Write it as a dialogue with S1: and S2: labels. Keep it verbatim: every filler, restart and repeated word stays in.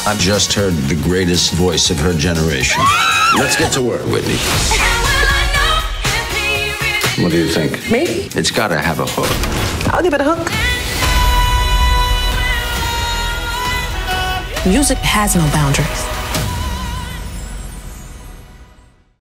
S1: I've just heard the greatest voice of her generation. Let's get to work, Whitney. What do you think?
S2: Me?
S1: It's got to have a hook.
S2: I'll give it a hook.
S3: Music has no boundaries.